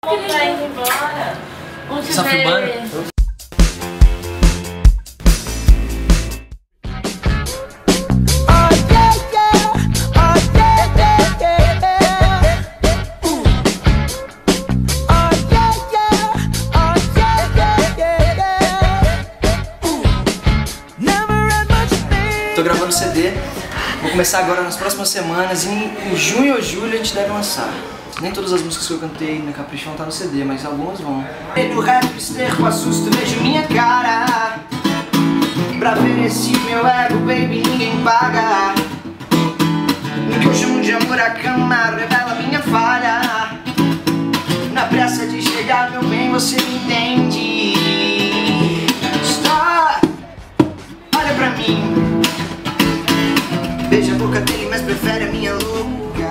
louco pra ir embora. Você tá filmando? Tô gravando CD, vou começar agora nas próximas semanas, em junho ou julho a gente deve lançar. Nem todas as músicas que eu cantei na Capricho vão estar no CD, mas algumas vão. No rap, esterco, assusto, vejo minha cara. Pra ver esse meu ego, baby, ninguém paga. No que eu chamo de amor, a cama revela minha falha. Na pressa de chegar, meu bem, você me entende. Stop, olha pra mim. Beija a boca dele, mas prefere a minha louca.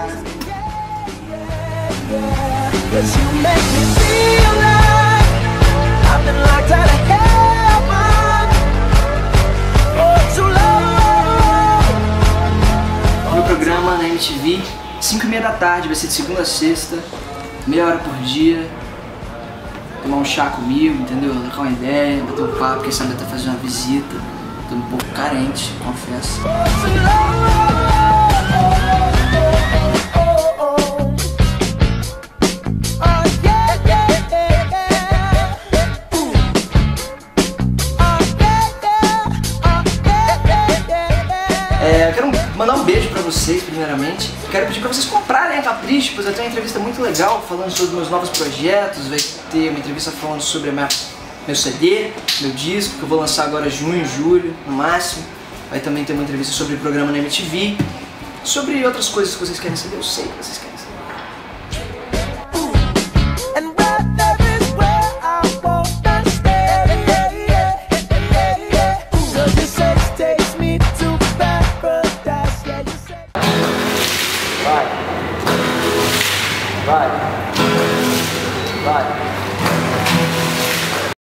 Meu programa na MTV, 5h30 da tarde, vai ser de segunda a sexta, meia hora por dia. Tomar um chá comigo, entendeu? Trocar uma ideia, bater um papo, quem sabe até fazer uma visita. Tô um pouco carente, confesso. Eu quero mandar um beijo pra vocês, primeiramente. Quero pedir pra vocês comprarem a Capricho, pois eu tenho uma entrevista muito legal falando sobre meus novos projetos. Vai ter uma entrevista falando sobre meu CD, meu disco, que eu vou lançar agora em junho, julho, no máximo. Vai também ter uma entrevista sobre o programa na MTV, sobre outras coisas que vocês querem saber. Eu sei que vocês querem saber. Vai. Vai.